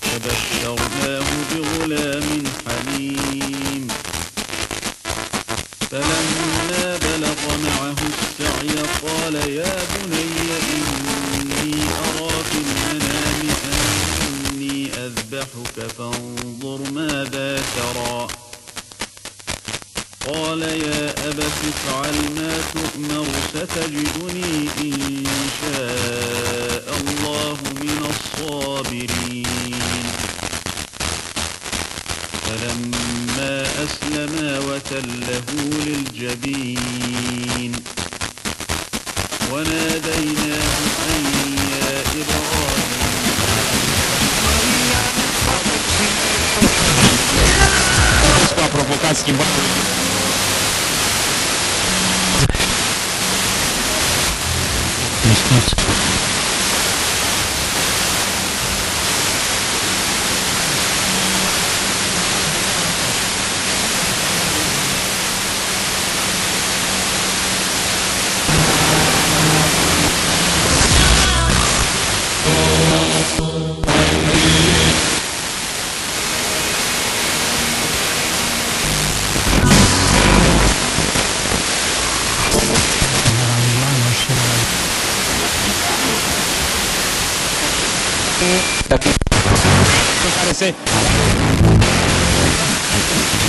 فبشرناه بغلام حليم. فلما بلغ معه السعي قال يا بني إني أرى في المنام أني أذبحك فانظر ماذا ترى. قال يا أبت افعل ما تؤمر ستجدني إن شاء الله من الصابرين. فلما أسلما وتله للجبين وناديناه أن يا إبراهيم. Parece